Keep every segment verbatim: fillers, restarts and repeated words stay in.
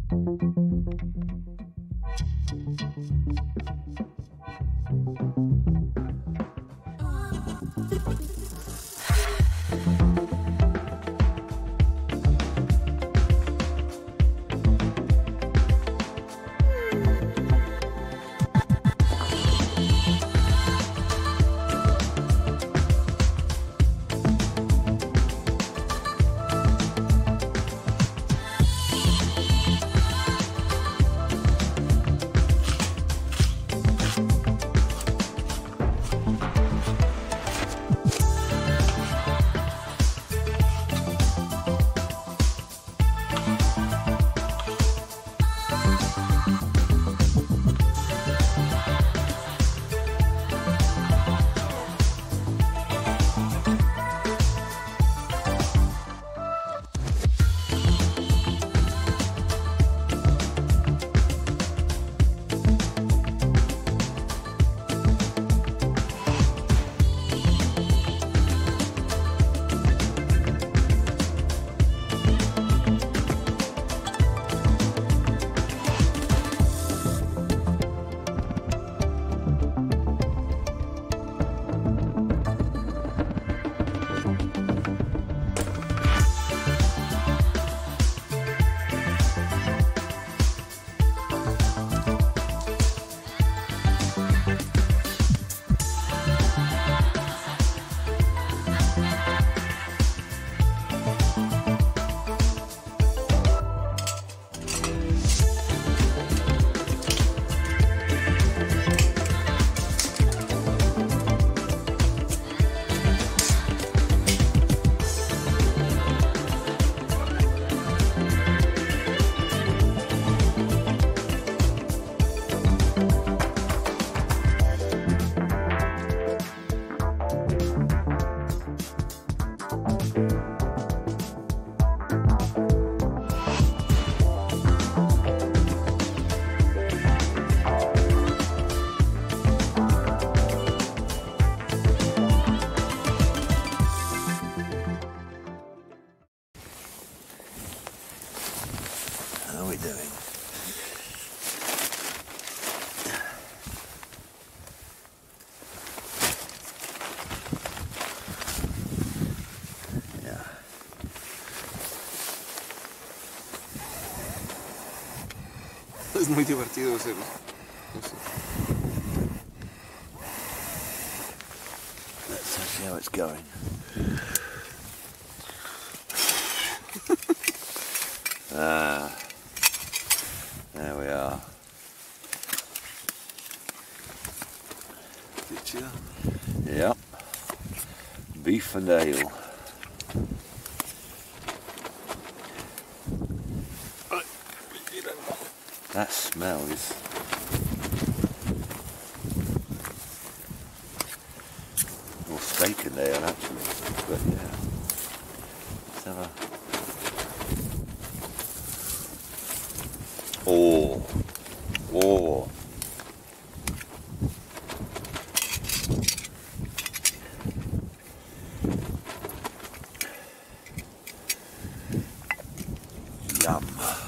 Es muy divertido hacerlo. No sé. Let's see how it's going. Ah, there we are. Picture. Yep. Beef and ale. That smell is more steak in there actually, but yeah. Let's have a... Oh, oh. Yum.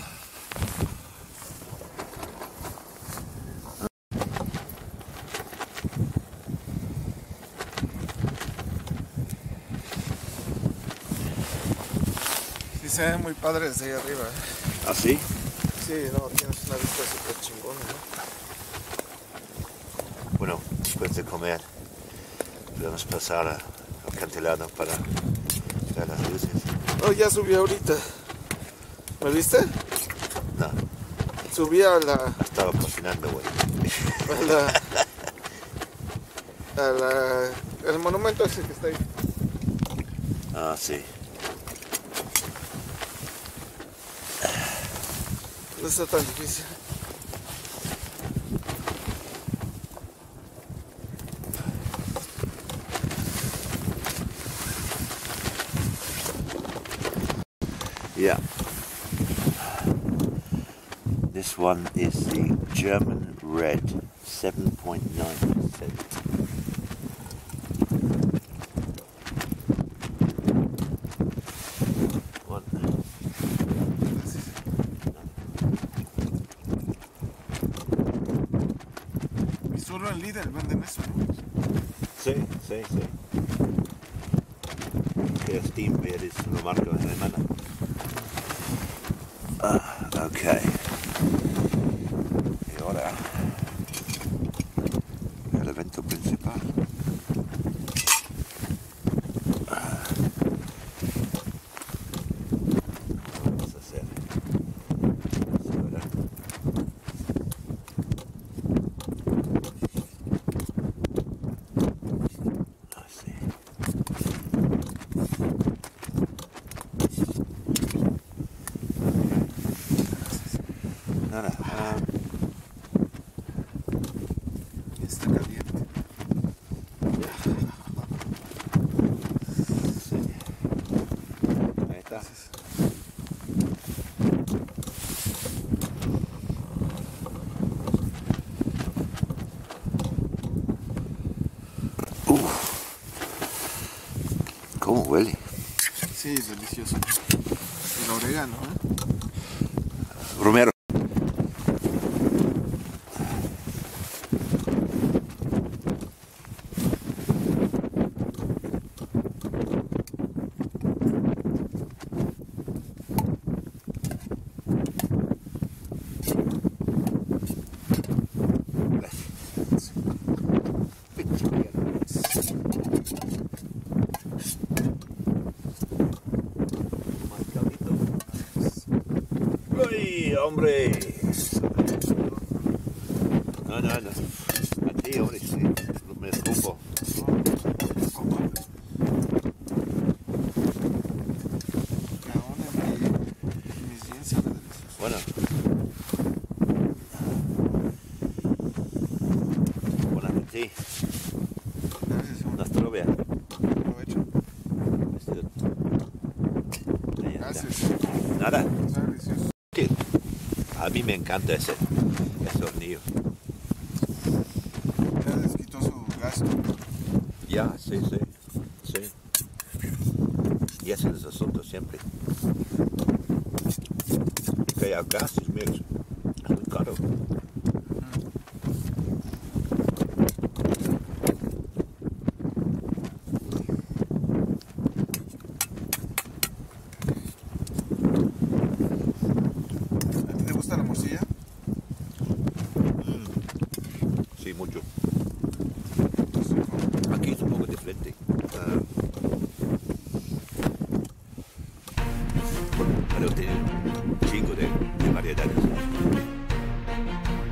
Se ven muy padres de ahí arriba. ¿Ah, sí? Sí, no, tienes una vista súper chingona, ¿no? Bueno, después de comer podemos pasar al acantilado para ver las luces. Oh, ya subió ahorita. ¿Me viste? No. Subí a la... Estaba cocinando, güey. A la... A la... El monumento ese que está ahí. Ah, sí. No está tan difícil. Yeah. This one is the German red, seven point nine percent. One. en Líder venden eso, ¿no? Sí, sí, sí. Que Steam es una marca alemana. Ah, ok. Y ahora el evento principal. Ah. Vamos a hacer. Así ahora. Así. Nada. Ah. Está caliente. Sí. Ahí está. Uf. ¿Cómo huele? Sí, es delicioso. El orégano, ¿eh? Romero. ¡Uy, hombre! No, no, no. A ti, hombre, sí. Me escupo. Ahora mi, mis jeans sabe delicioso. Bueno. Buen apetito. Gracias, señor. Hasta luego. Aprovecho. Gracias. Nada. Está delicioso. Sí. A mí me encanta ese, ese hornillo. Ya les quitó su gasto. Ya, sí, sí, sí. Y ese es el asunto siempre. Que el gas es muy, es muy caro. ¿A ti te gusta la morcilla? Sí, mucho. Sí, como- Aquí es un poco diferente. Uh, pero tiene un chingo de, de variedades.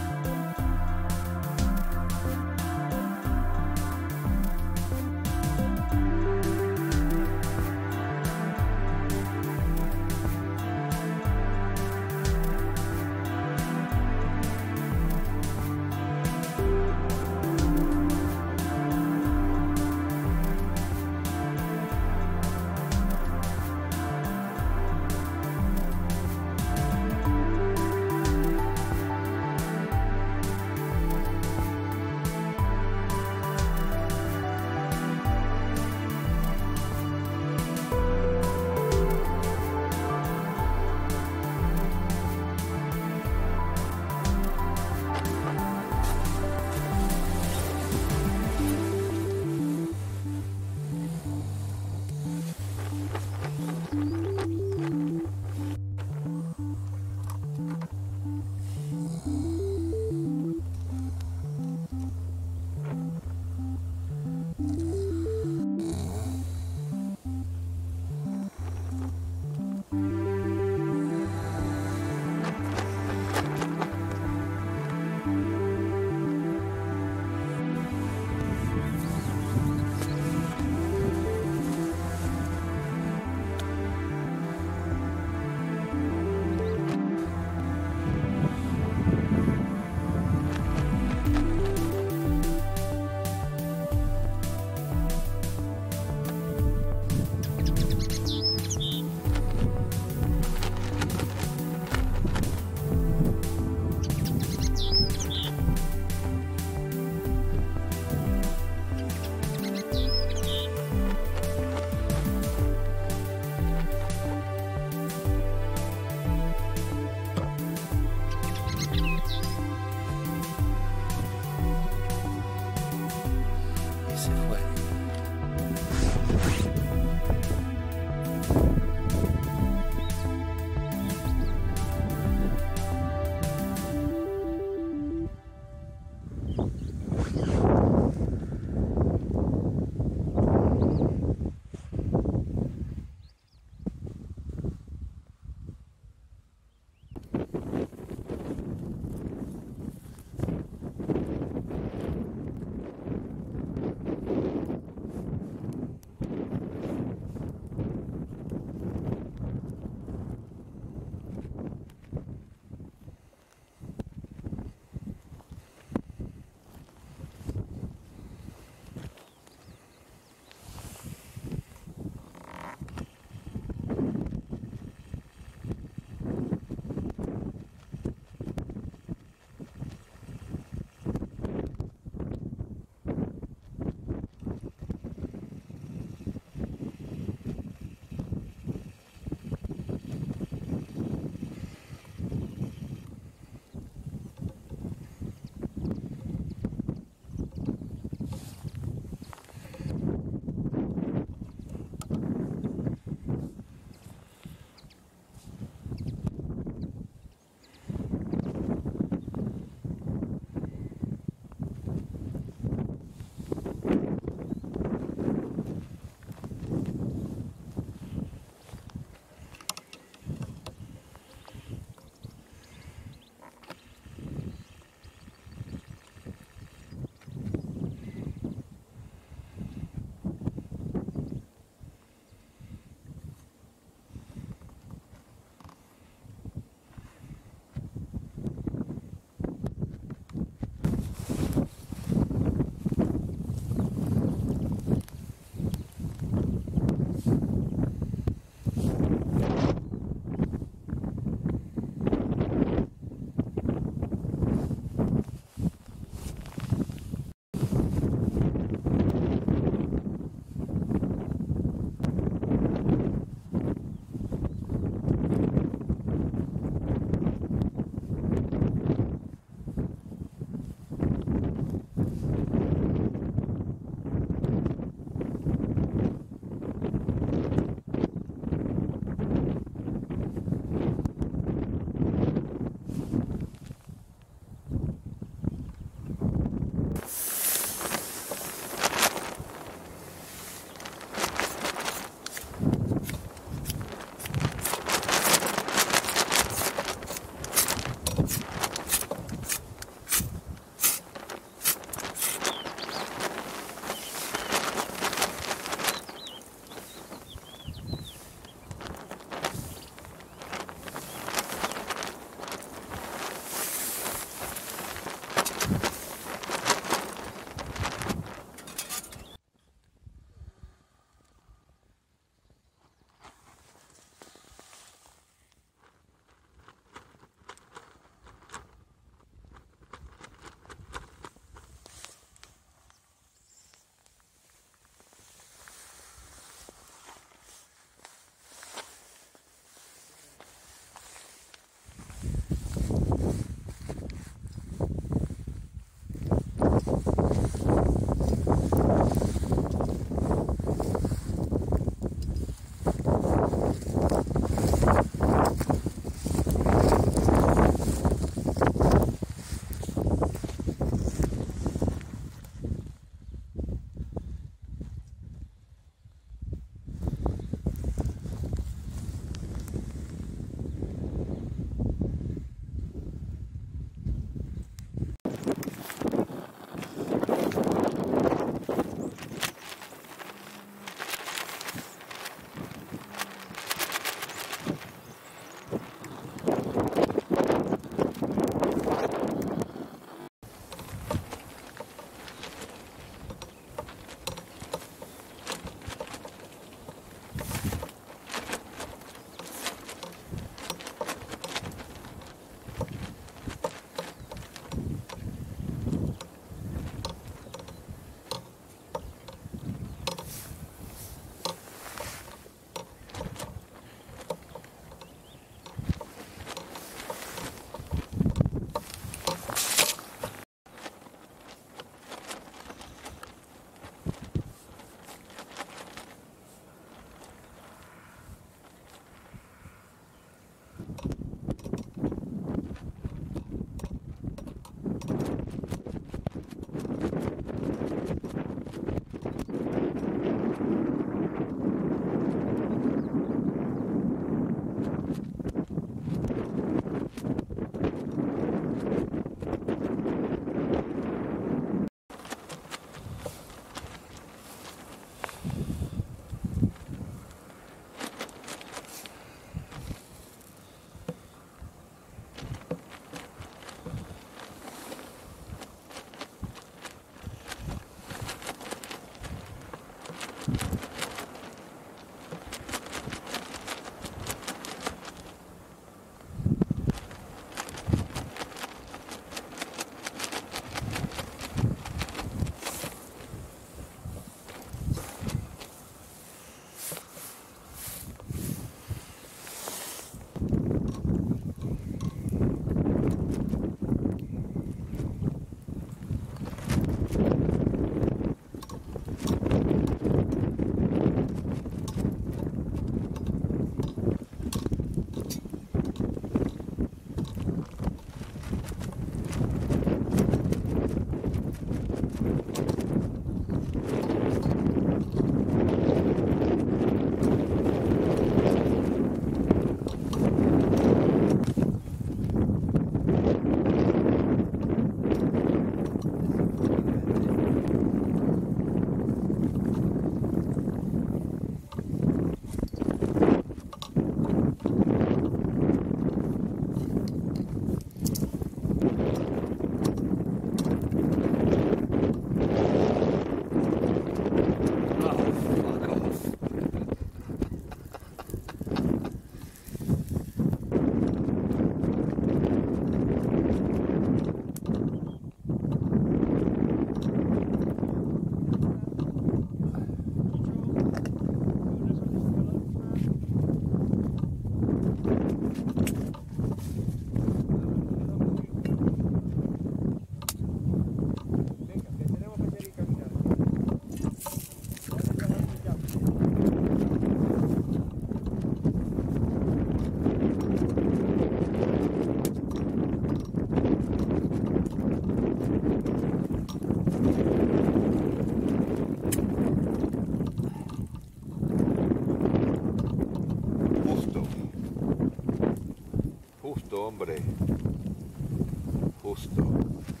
hombre justo